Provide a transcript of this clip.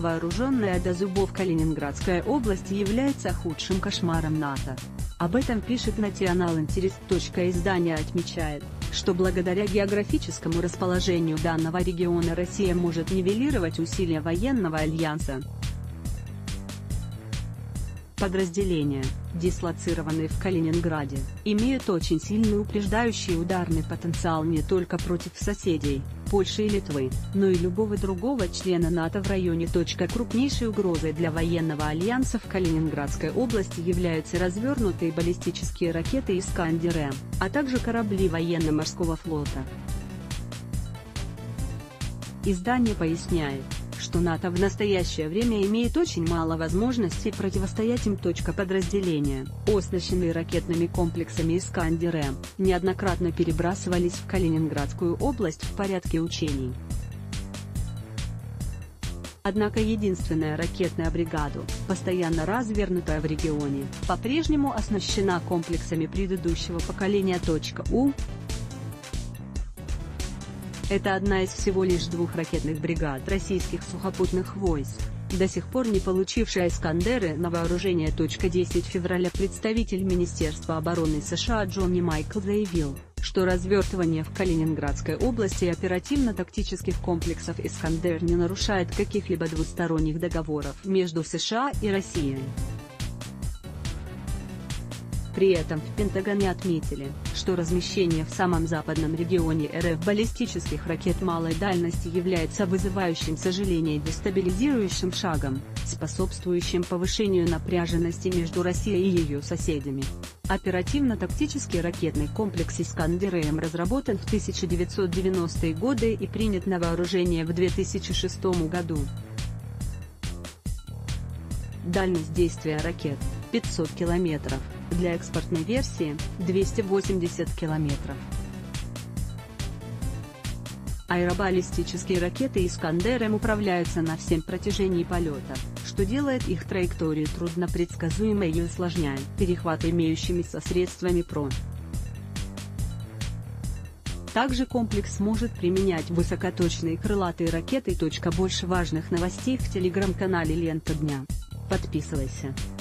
вооруженная до зубов Калининградская область является худшим кошмаром НАТО. Об этом пишет National Interest. Издание отмечает, что благодаря географическому расположению данного региона Россия может нивелировать усилия военного альянса. Подразделения, дислоцированные в Калининграде, имеют очень сильный упреждающий ударный потенциал не только против соседей, Польши и Литвы, но и любого другого члена НАТО в районе. Крупнейшей угрозой для военного альянса в Калининградской области являются развернутые баллистические ракеты «Искандер-М», а также корабли военно-морского флота. Издание поясняет, что НАТО в настоящее время имеет очень мало возможностей противостоять им. Подразделения, оснащенные ракетными комплексами «Искандер-М», неоднократно перебрасывались в Калининградскую область в порядке учений. Однако единственная ракетная бригада, постоянно развернутая в регионе, по-прежнему оснащена комплексами предыдущего поколения. Это одна из всего лишь двух ракетных бригад российских сухопутных войск, до сих пор не получившая «Искандеры» на вооружение. 10 февраля представитель Министерства обороны США Джонни Майкл заявил, что развертывание в Калининградской области оперативно-тактических комплексов «Искандер» не нарушает каких-либо двусторонних договоров между США и Россией. При этом в Пентагоне отметили, что размещение в самом западном регионе РФ баллистических ракет малой дальности является вызывающим сожаление дестабилизирующим шагом, способствующим повышению напряженности между Россией и ее соседями. Оперативно-тактический ракетный комплекс «Искандер-М» разработан в 1990-е годы и принят на вооружение в 2006 году. Дальность действия ракет – 500 км, для экспортной версии – 280 км. Аэробаллистические ракеты «Искандер-М» управляются на всем протяжении полета, что делает их траекторию труднопредсказуемой и усложняет перехват имеющимися средствами ПРО. Также комплекс может применять высокоточные крылатые ракеты. Больше важных новостей в телеграм-канале «Лента дня». Подписывайся.